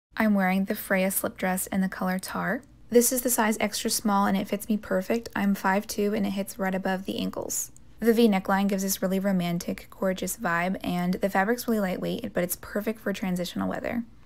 I'm wearing the Freya slip dress in the color Tar. This is the size extra small and it fits me perfect. I'm 5'2" and it hits right above the ankles. The V neckline gives this really romantic, gorgeous vibe, and the fabric's really lightweight, but it's perfect for transitional weather.